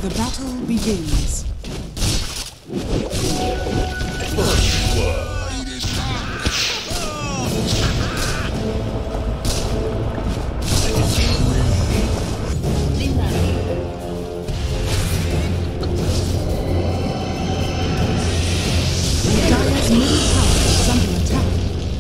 The battle begins. First blood. Dire's middle tower is under attack.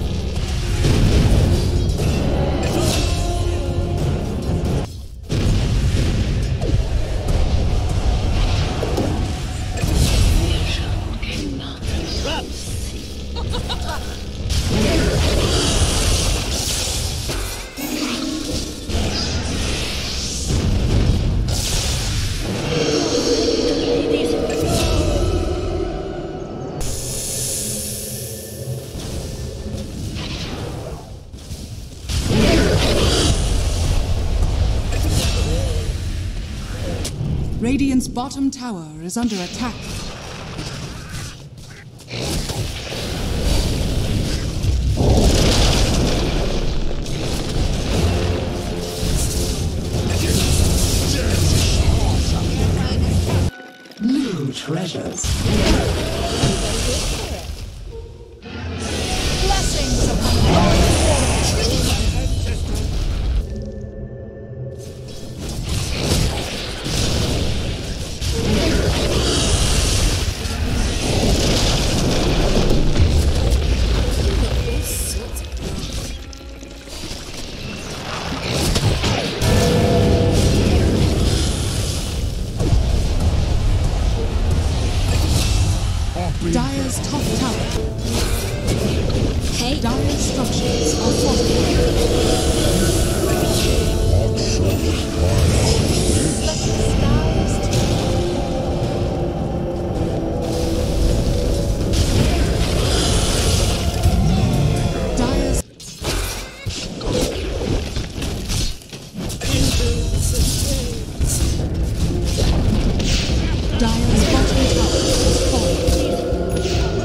Radiant's bottom tower is under attack. New treasures. Blessings upon all Dire's top tower. Dire's structures are fortified. Dire's bottom tower is falling.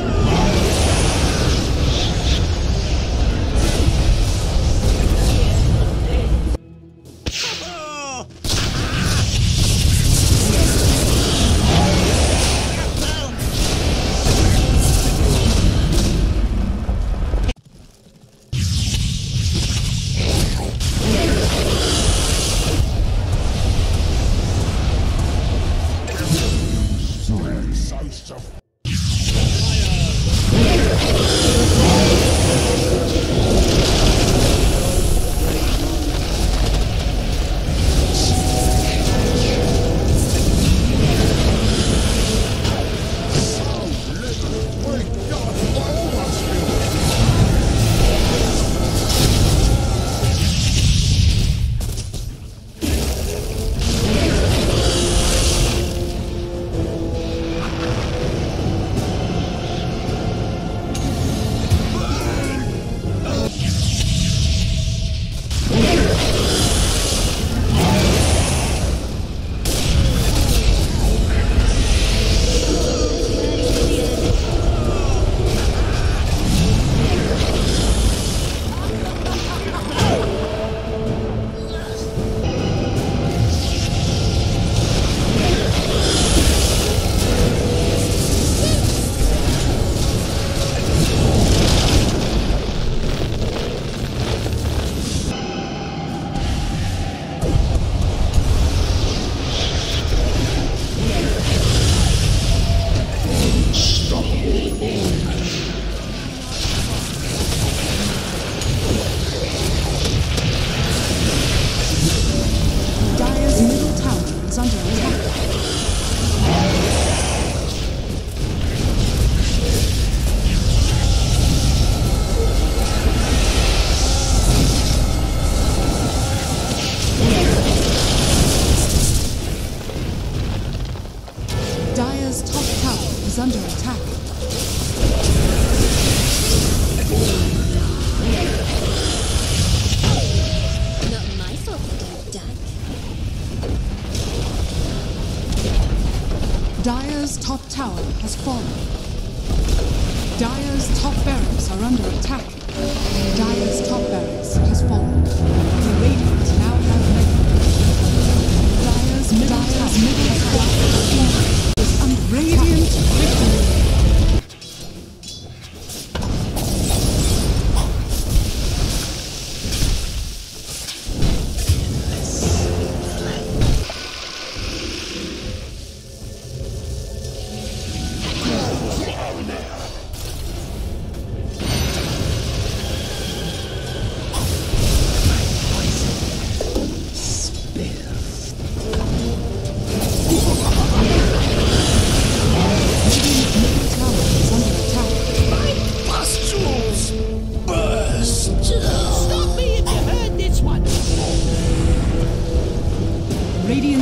is under attack. Not my fault they don't die. Dire's top tower has fallen. Dire's top barracks are under attack. Dire's top barracks has fallen. The Radiant now have Dire's middle tower.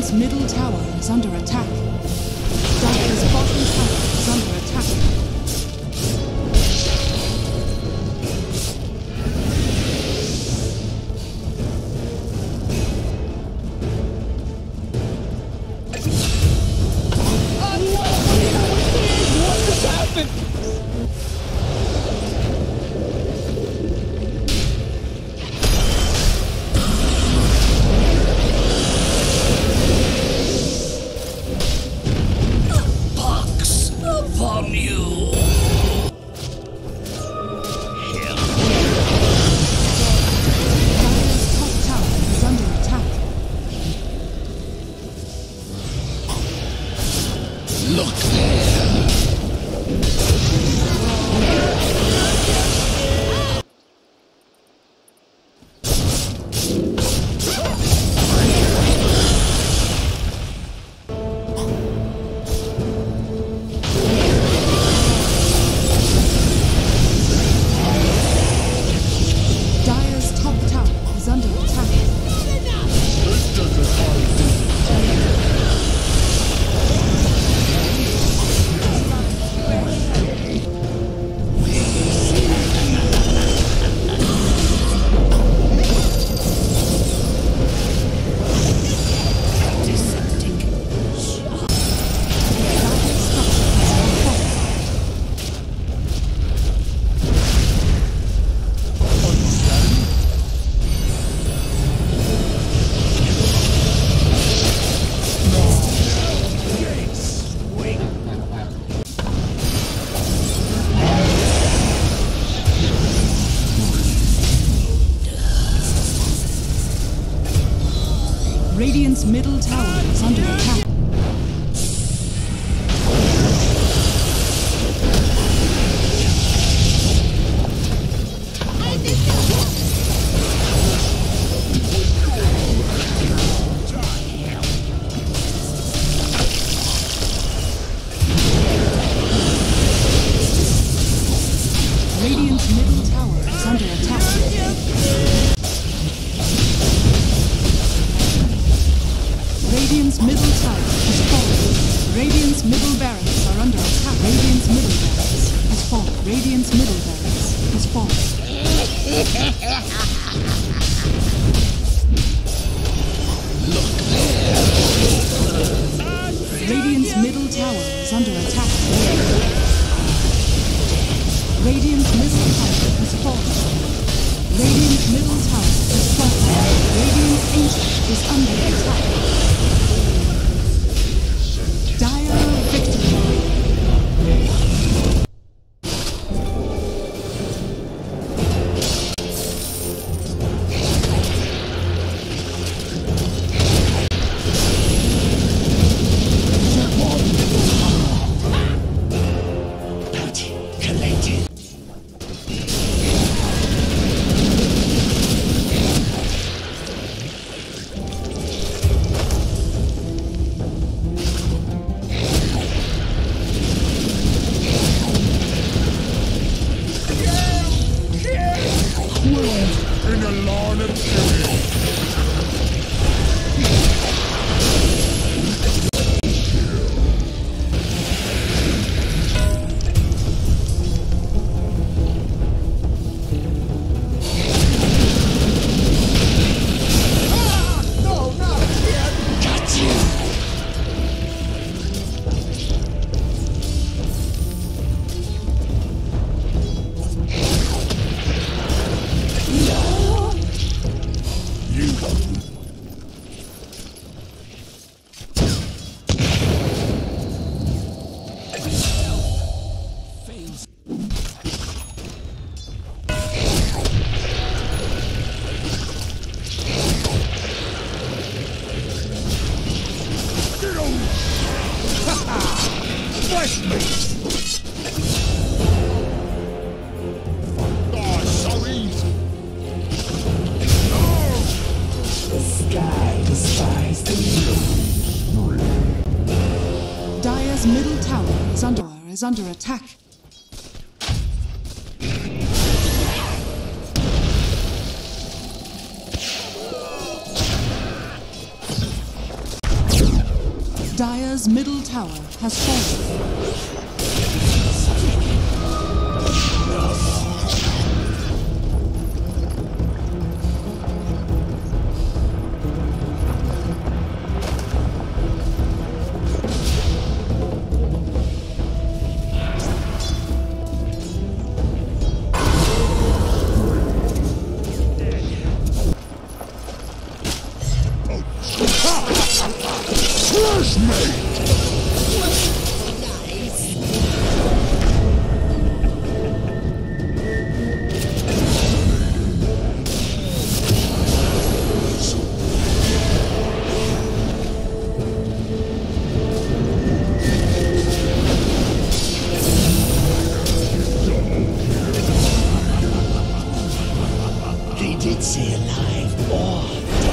Radiant's middle tower is under attack. Dire's bottom tower is under attack. Radiant's middle tower is under attack. Radiant's middle tower is under attack. Radiant's middle tower has fallen. Radiant's middle barracks are under attack. Radiant's middle barracks has fallen. Radiant's middle barracks has fallen. Look there. Radiant's middle tower is under attack. Radiant's middle tower has fallen. Radiant's middle tower has fallen. Radiant's ancient is under attack. Dire victory. Dire's middle tower is under attack. Dire's middle tower has fallen. They did say alive or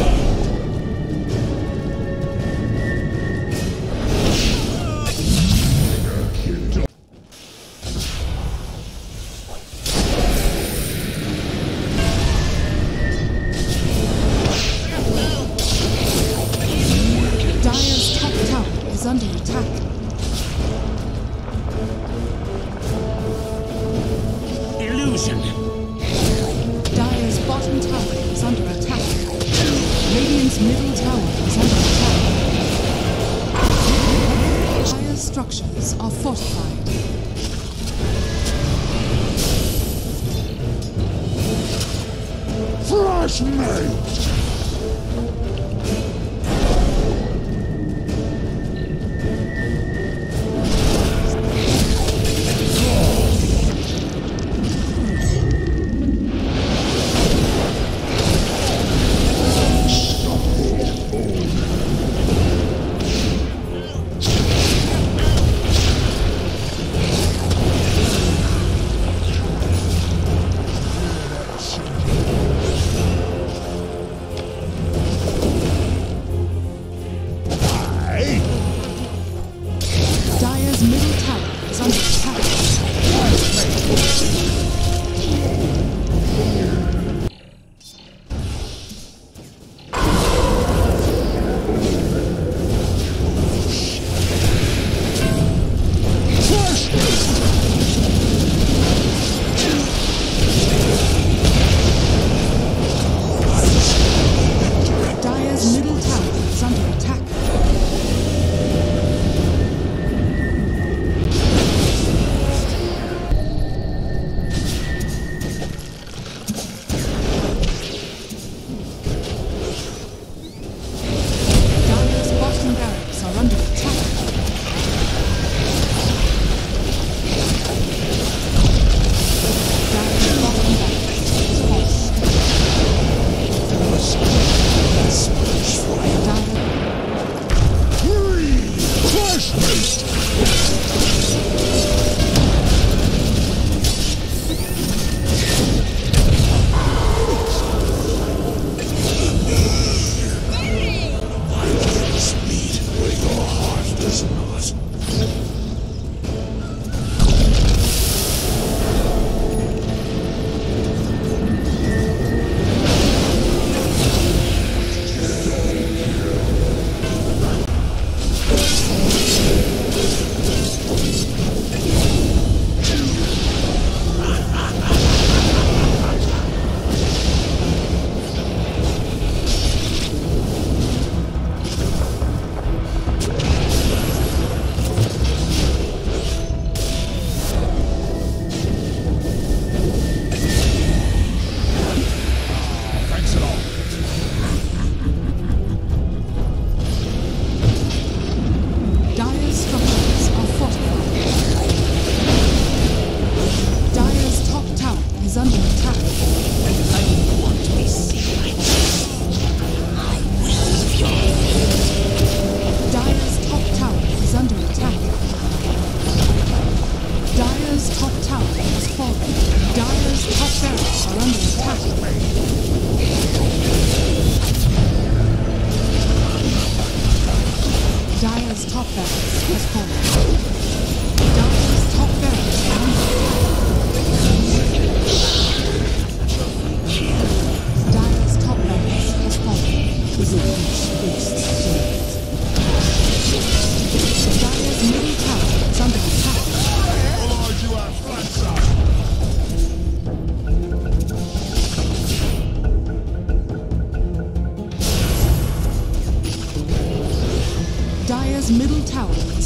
Dire's top tower is under attack. illusion. Dire's bottom tower is under attack. Radiant's middle tower is under attack. Dire's structures are fortified. Flash mate. Dire's middle tower is under attack. Dire's middle tower is under attack. Dire's bottom barracks are under attack.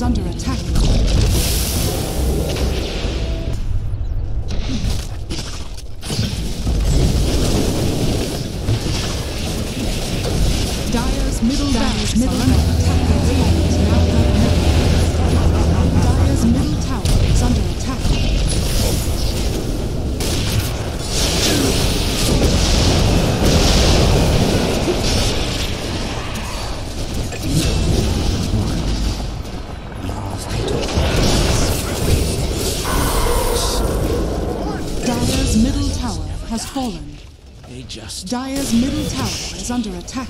is under attack. Dire's middle barracks are under attack. Dire's middle tower is under attack. Dire's middle tower has fallen. They just... Dire's middle tower is under attack.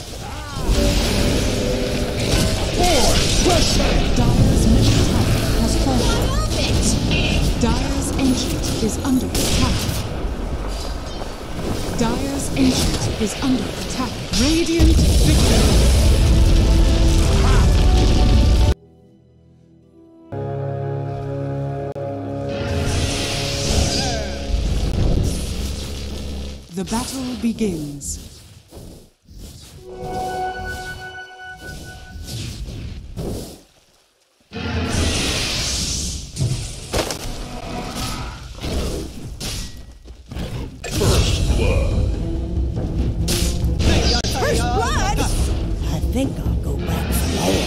Dire's middle tower has fallen. Dire's ancient is under attack. Dire's ancient is under attack. Radiant victory. The battle begins. I think I'll go back slower.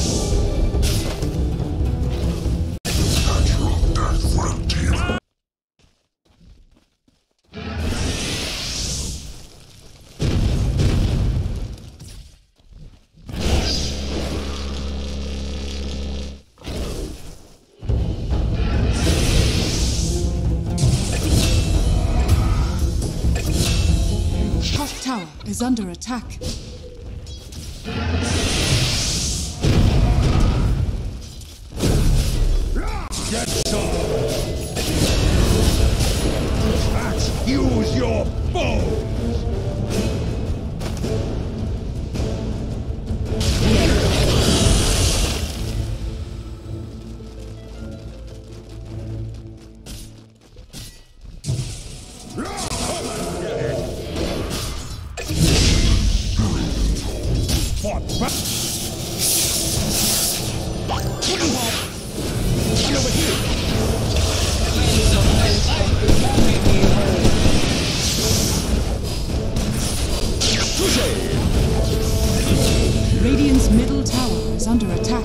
Top tower is under attack. Get some! Max, use your bow! Radiant's middle tower is under attack.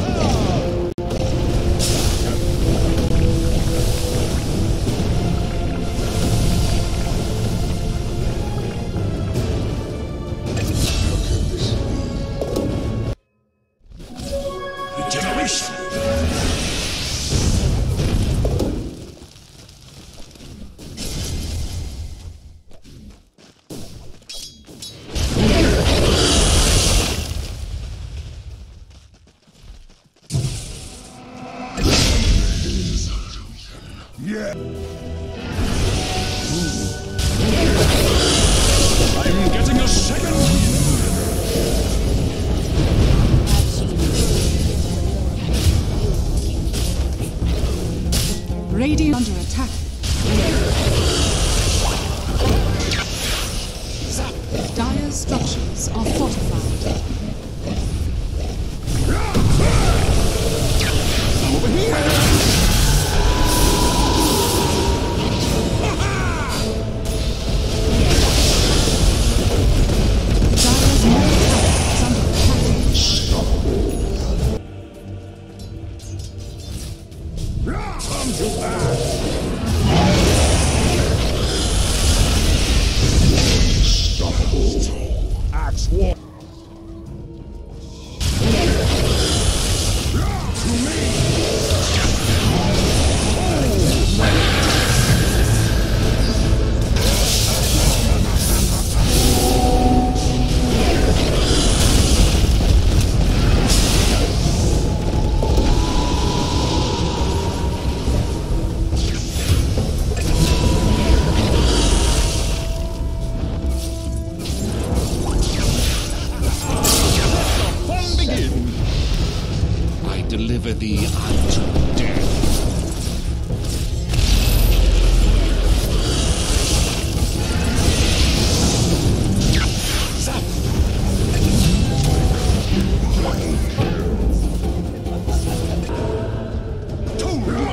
Regeneration! Yeah. I'm getting a second. Radiant under attack. Dire structures are fortified. Over here. Dire's middle tower is under attack. Come to pass. Axe war. To me.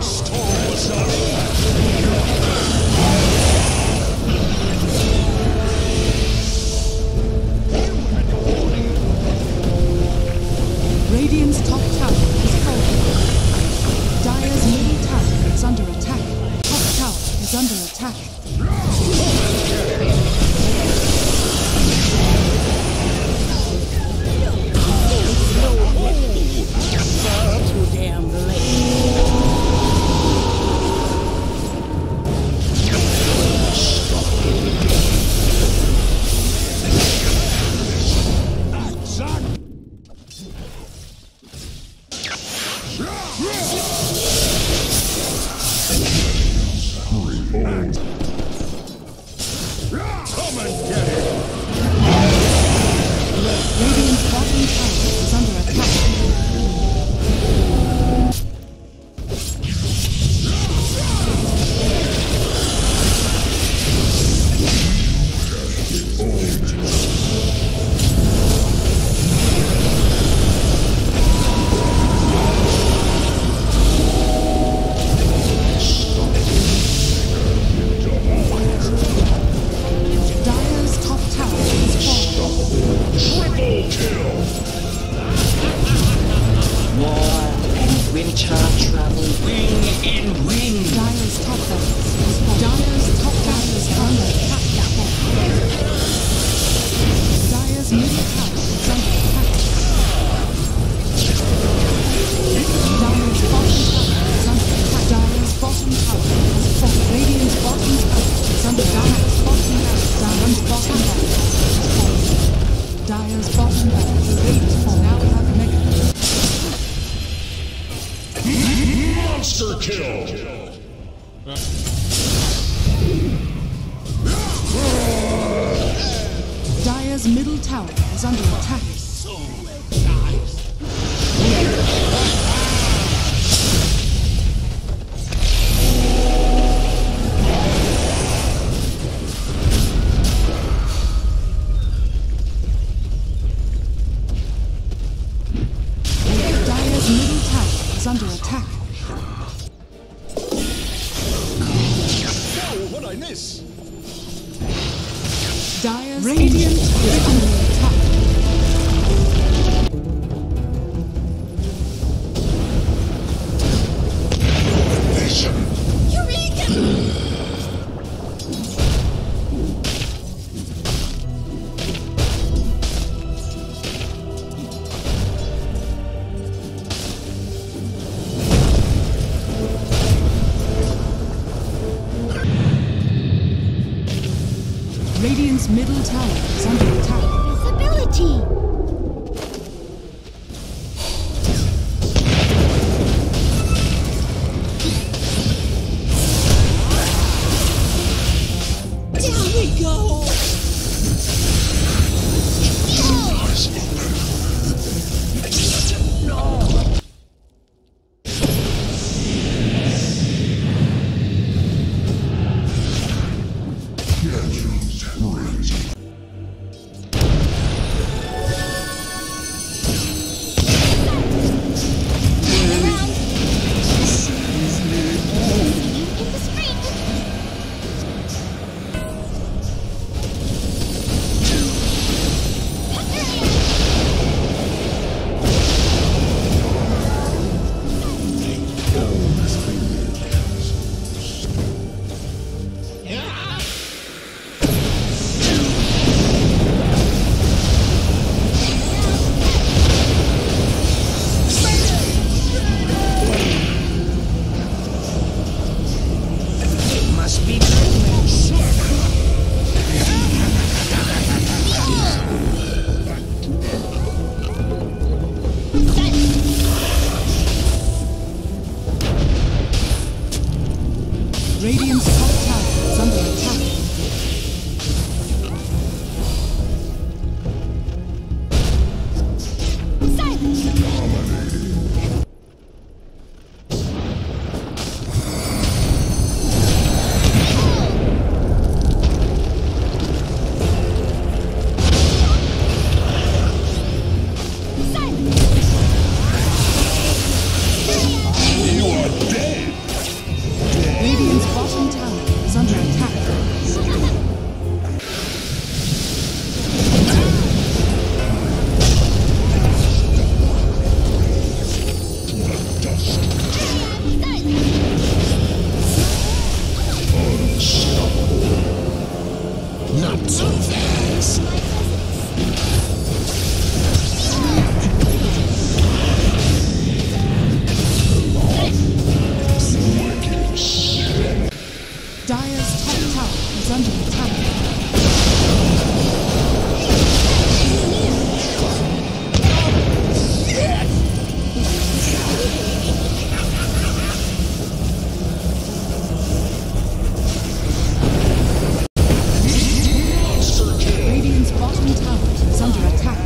Radiant's top tower is falling. Dire's middle tower is under attack. Top tower is under attack. Too damn late. Come and get it! Radiant's bottom tower is under attack. Dire's top tower is falling. Triple kill! War and winter travel wing in wing. Dire's top tower is falling. Dire's top tower is under attack. Dire's middle tower is under attack. Dire's bottom tower is under attack. Dire's bottom tower is falling. Radiant's bottom tower is under attack. Dire's bottom tower is falling. Dire's bottom tower is Radiant's fall. Now we have Mega. Monster kill! Dire's middle tower is under attack. Dire's middle tower is under attack. Oh, what'd I miss? Dire's Radiant is under attack. Radiant's middle tower is under attack. Visibility. Down we go. Radiant's top tower is under attack. You are dead! Dire's top tower is under attack. Radiant's bottom tower is under attack.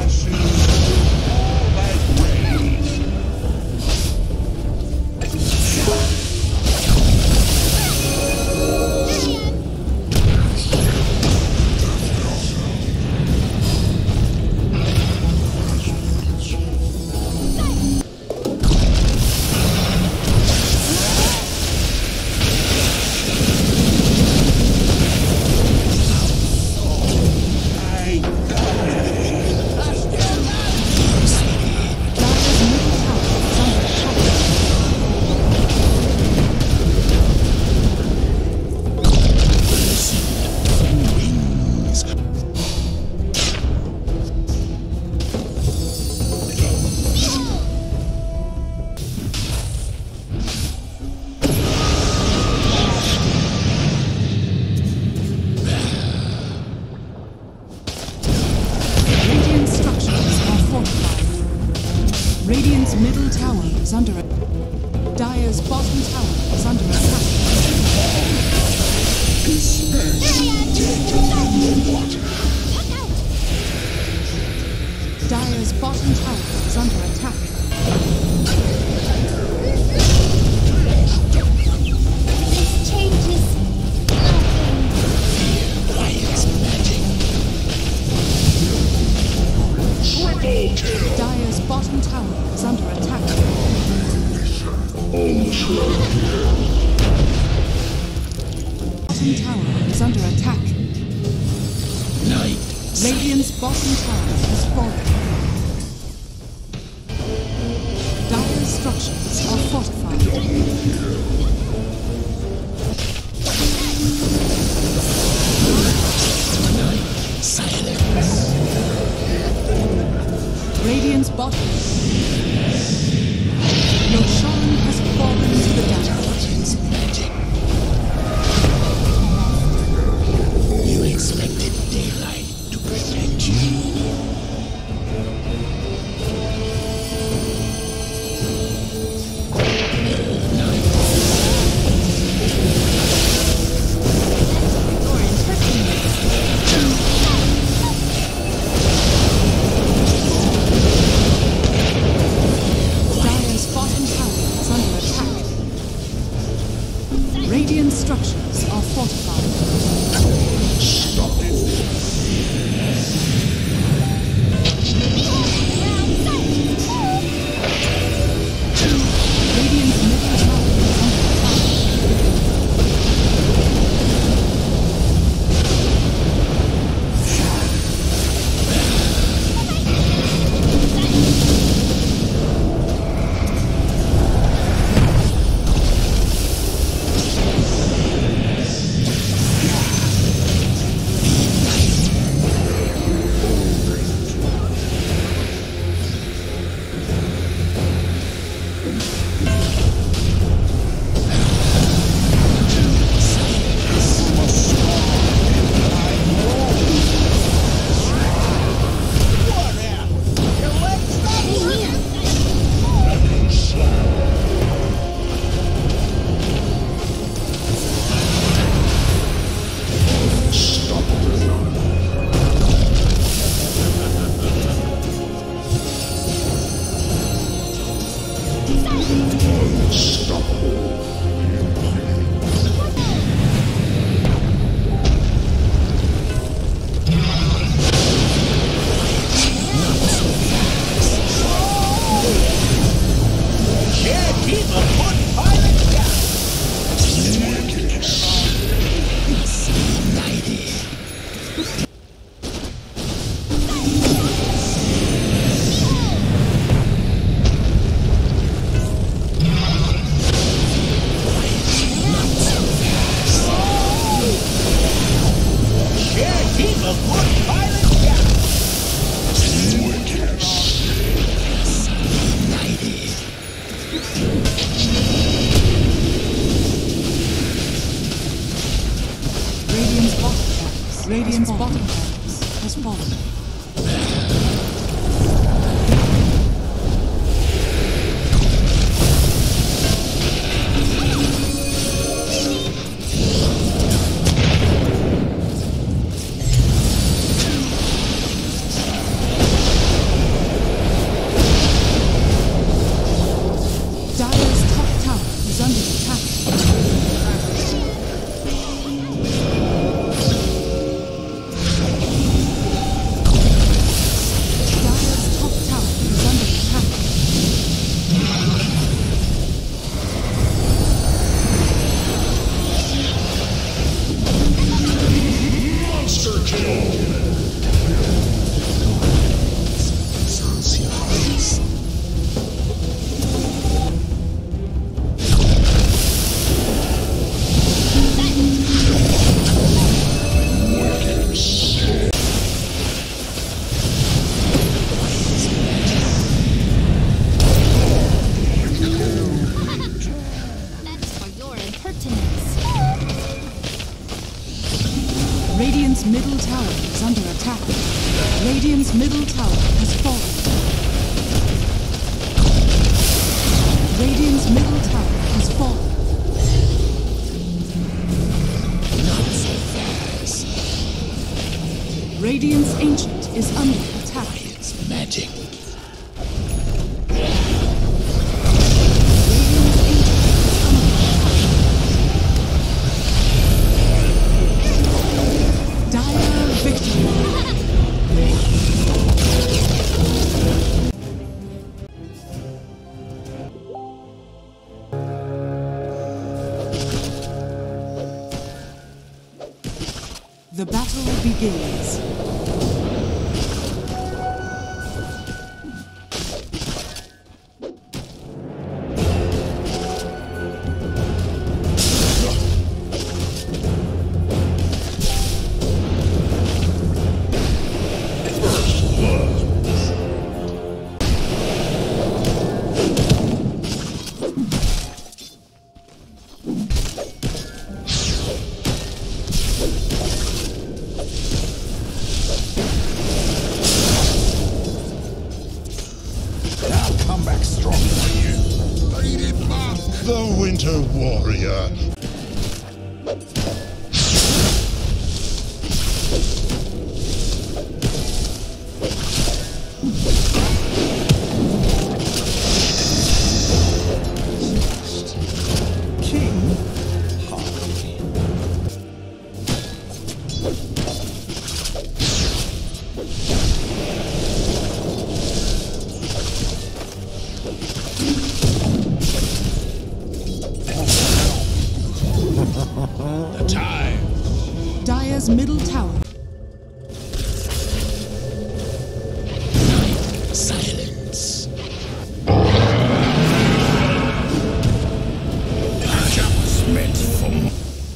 Radiant's middle tower is under attack. Dire's bottom tower is under attack. Dire's bottom tower is under attack. This changes Triple kill. Dire's bottom tower is under attack. Bottom tower is under attack. Radiant's bottom tower has fallen. Dire's structures are fortified. Radiant's bottom. Your Shan has fallen to the depths. You expected daylight to protect you? Dire's bottom tower is under attack. Radiant structures are fortified. Radiant's middle tower is under attack. Radiant's bottom barracks has fallen. Dire's top tower is under attack. Dire's top tower is under attack. Monster kill! That's for your impertinence. Radiant's middle tower is under attack. Radiant's middle tower has fallen. Radiant's middle tower has fallen. Not so fast. Radiant's ancient is under attack. It's magic. Radiant's ancient is under attack. Dire victory. The battle begins. I'll come back strong for you. The Winter Warrior. King? Hardly. The time. Dire's middle tower. Silence. That was meant for more.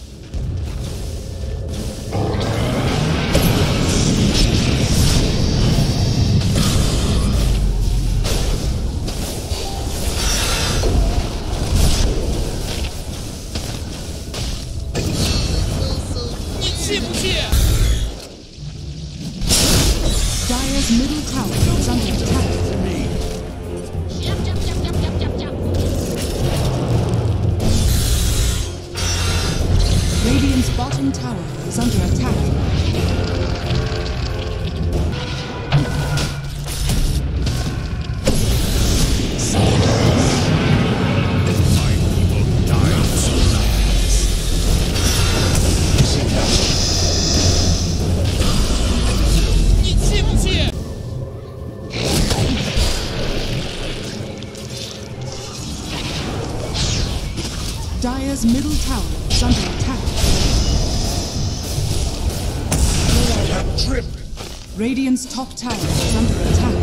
Dire's middle tower is under attack. Jump, jump, jump, jump, jump, jump, jump. Radiant's bottom tower is under attack. My people die so fast. Dire's middle tower is under attack. Trip. Radiant's top tower is under attack.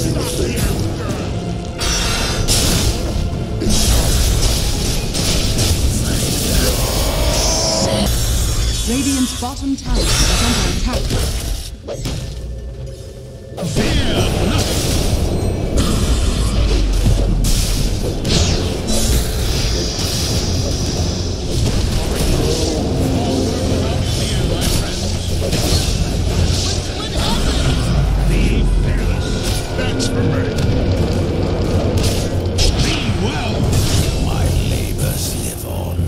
Radiant's bottom tower is under attack. Fear nothing. Be fearless. That's for me. Be well. My labors live on.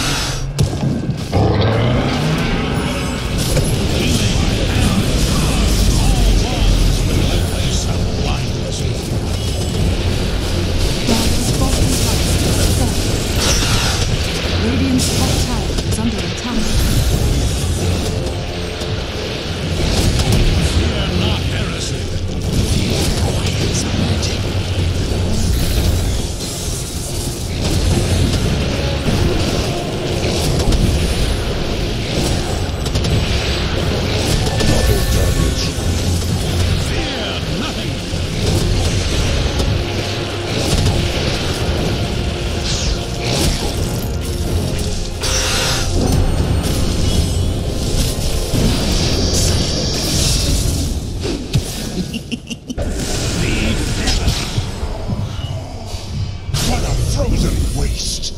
Dire's bottom tower is falling. Radiant's top tower is under attack. Fear not heresy. Quiet's magic. Fear nothing. What a frozen waste!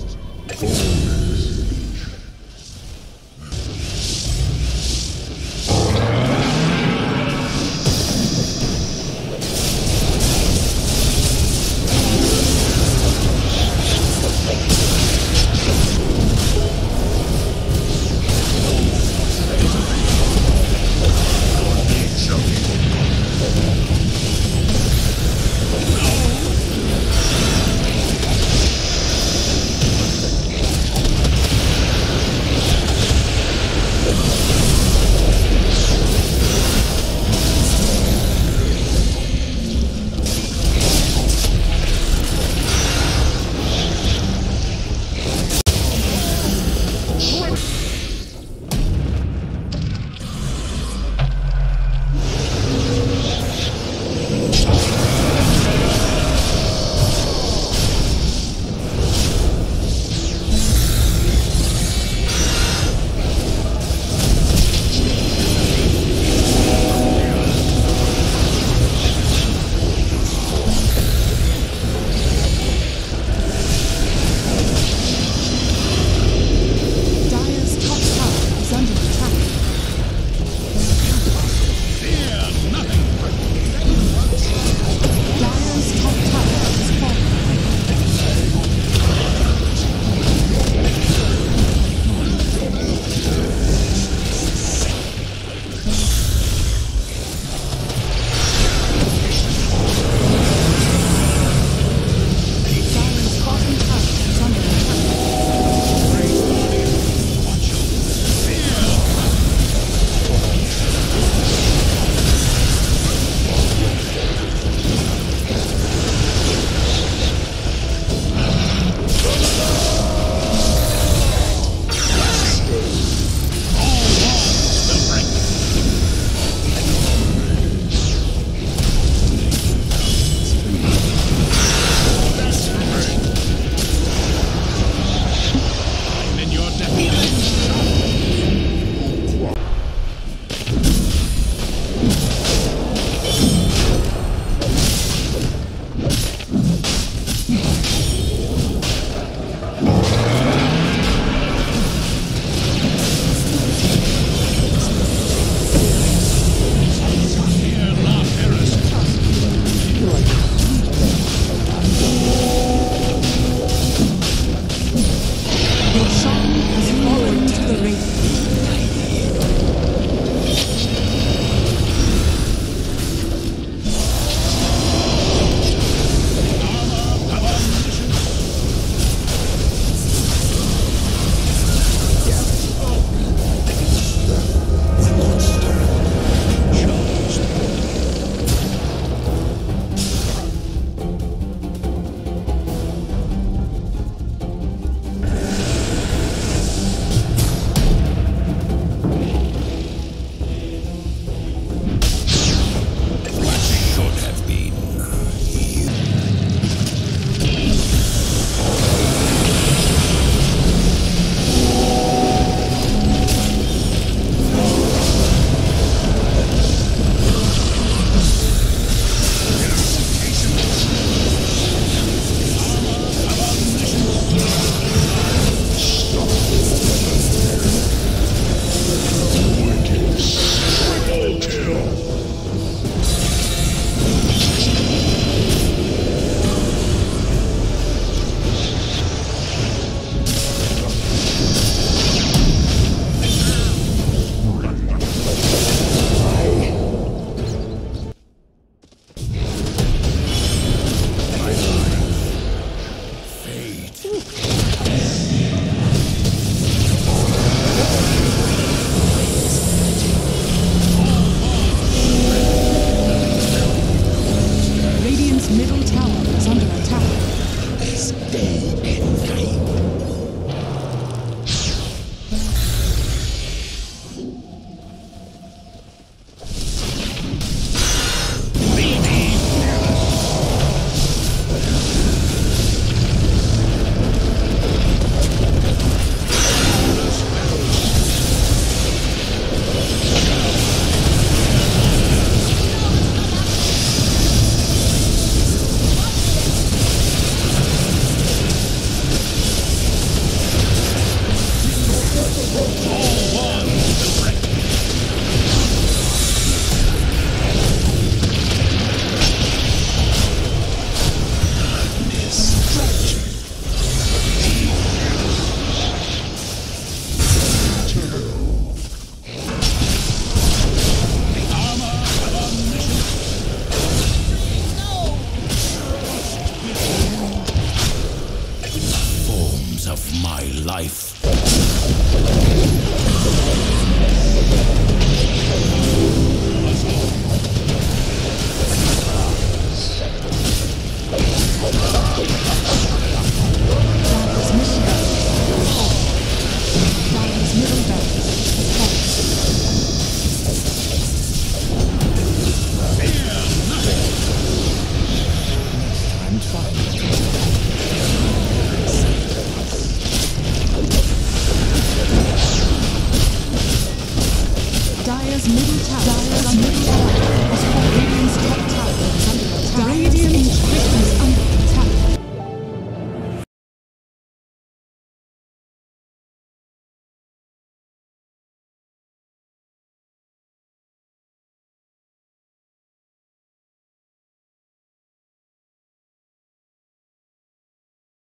life